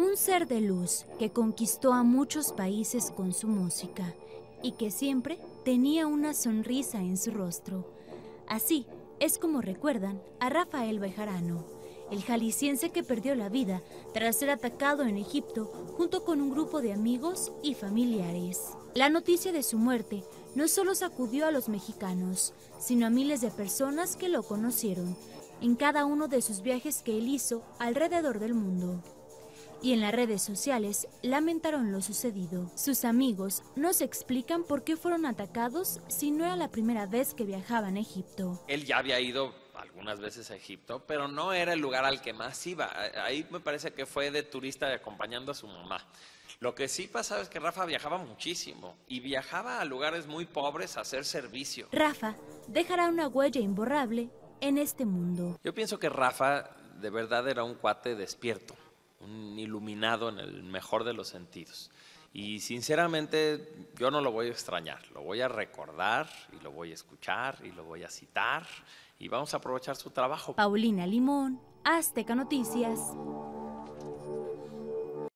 Un ser de luz que conquistó a muchos países con su música y que siempre tenía una sonrisa en su rostro. Así es como recuerdan a Rafael Bejarano, el jalisciense que perdió la vida tras ser atacado en Egipto junto con un grupo de amigos y familiares. La noticia de su muerte no solo sacudió a los mexicanos, sino a miles de personas que lo conocieron en cada uno de sus viajes que él hizo alrededor del mundo. Y en las redes sociales lamentaron lo sucedido. Sus amigos no se explican por qué fueron atacados si no era la primera vez que viajaban a Egipto. Él ya había ido algunas veces a Egipto, pero no era el lugar al que más iba. Ahí me parece que fue de turista acompañando a su mamá. Lo que sí pasaba es que Rafa viajaba muchísimo y viajaba a lugares muy pobres a hacer servicio. Rafa dejará una huella imborrable en este mundo. Yo pienso que Rafa de verdad era un cuate despierto, un iluminado en el mejor de los sentidos. Y sinceramente yo no lo voy a extrañar, lo voy a recordar y lo voy a escuchar y lo voy a citar y vamos a aprovechar su trabajo. Paulina Limón, Azteca Noticias.